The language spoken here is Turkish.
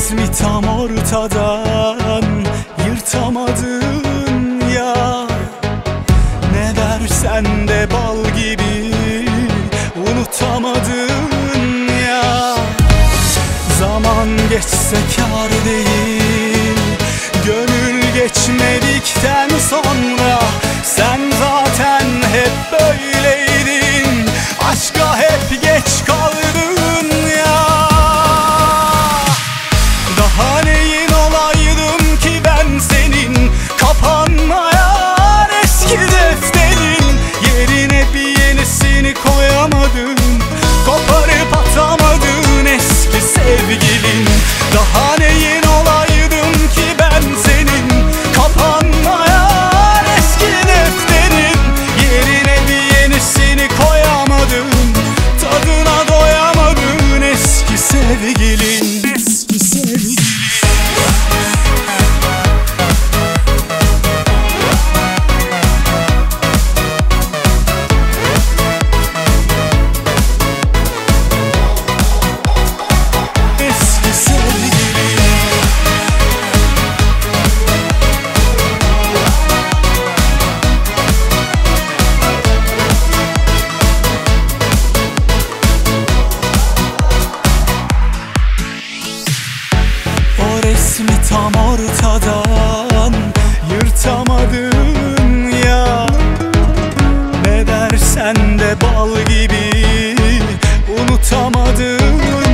resmi tam ortadan yırtamadın ya. Ne dersen de bal gibi unutamadın ya. Zaman geçse kâr değil, gönül geçmedikten sonra. Sen zaten hep böyleydin, aşka hep geç kaldın ya. Daha neyin olaydım ki ben senin, kapanmayan eski defterin. Yerine bir yenisini koyamadın, koparıp atamadın eski sevgilin. Daha neyin olaydım ki ben senin, kapanmayan eski defterin. Yerine bir yenisini koyamadın, tadına doyamadın eski sevgilin. Eski sevgilin. Resmi tam ortadan yırtamadın ya. Ne dersen de bal gibi unutamadın